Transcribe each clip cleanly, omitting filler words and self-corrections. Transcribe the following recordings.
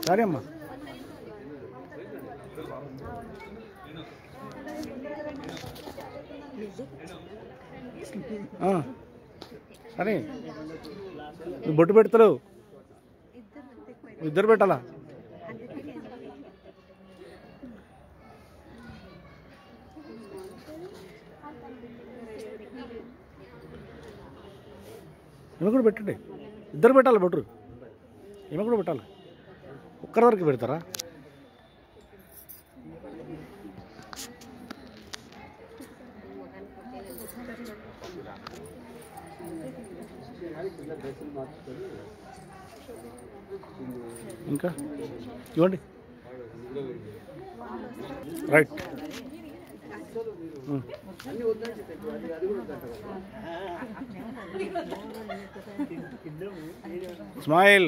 సరే అమ్మా. సరే నువ్వు బొట్టు పెడతావు, ఇద్దరు పెట్టాలా? ఈమె కూడా పెట్టండి, ఇద్దరు పెట్టాలి బొట్టు. ఈమె కూడా పెట్టాలి. ఒక్కరి వరకు పెడతారా? ఇంకా ఇవ్వండి. రైట్. స్మైల్.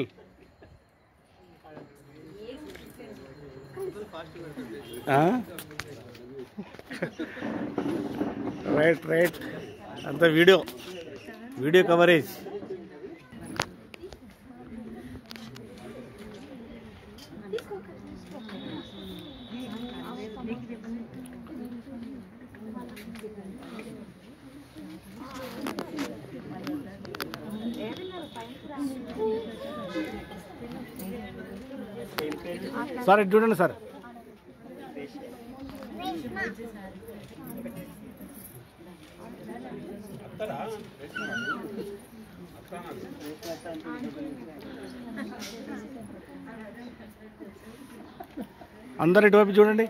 Right right. అంత వీడియో కవరేజ్. సార్ ఇటు చూడండి సార్. అందరు ఇటువైపు చూడండి.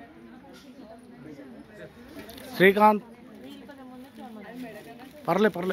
శ్రీకాంత్ పర్లే.